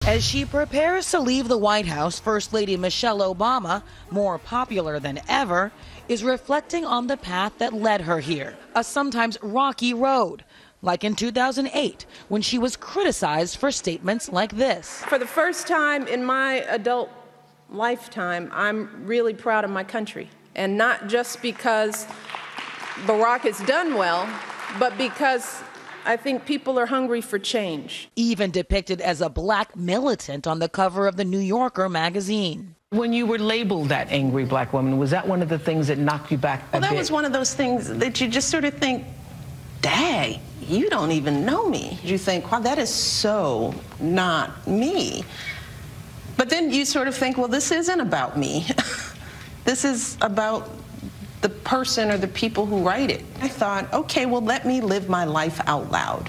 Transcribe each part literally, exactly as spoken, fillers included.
As she prepares to leave the White House, First Lady Michelle Obama, more popular than ever, is reflecting on the path that led her here, a sometimes rocky road, like in two thousand eight, when she was criticized for statements like this. For the first time in my adult lifetime, I'm really proud of my country, and not just because Barack has done well, but because I think people are hungry for change. Even depicted as a black militant on the cover of the New Yorker magazine. When you were labeled that angry black woman, was that one of the things that knocked you back a Well, that bit? was one of those things that you just sort of think, dang, you don't even know me. You think, wow, that is so not me. But then you sort of think, well, this isn't about me. This is about the person or the people who write it. I thought, okay, well, let me live my life out loud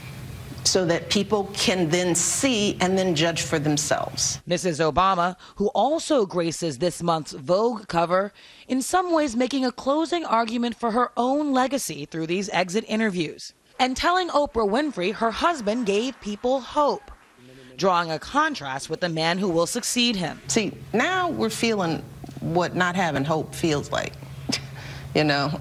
so that people can then see and then judge for themselves. Missus Obama, who also graces this month's Vogue cover, in some ways making a closing argument for her own legacy through these exit interviews, and telling Oprah Winfrey her husband gave people hope, drawing a contrast with the man who will succeed him. See, now we're feeling what not having hope feels like. You know,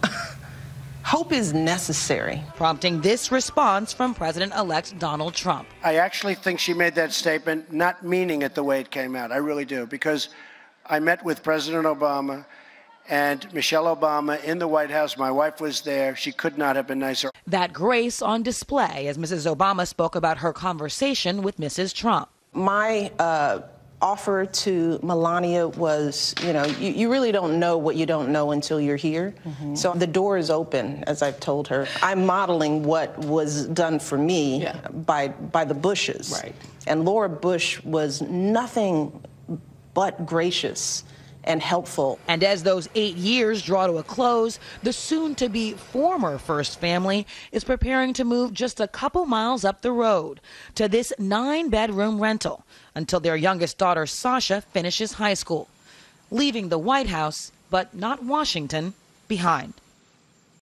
hope is necessary. Prompting this response from President-elect Donald Trump. I actually think she made that statement not meaning it the way it came out. I really do, because I met with President Obama and Michelle Obama in the White House. My wife was there. She could not have been nicer. That grace on display as Missus Obama spoke about her conversation with Missus Trump. My uh, offer to Melania was, you know, you, you really don't know what you don't know until you're here. Mm-hmm. So the door is open, as I've told her. I'm modeling what was done for me yeah. by, by the Bushes. Right. And Laura Bush was nothing but gracious and helpful. And as those eight years draw to a close, the soon-to-be former First Family is preparing to move just a couple miles up the road to this nine-bedroom rental until their youngest daughter, Sasha, finishes high school, leaving the White House, but not Washington, behind.